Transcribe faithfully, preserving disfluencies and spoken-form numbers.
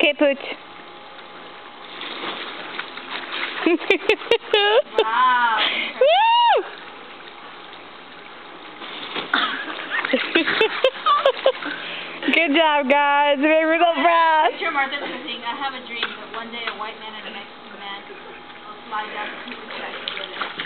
Okay, Pooch. Wow. Woo! Good job, guys. You made me so proud. Picture Martha saying, I have a dream that one day a white man and a Mexican man will fly down to Cuba together.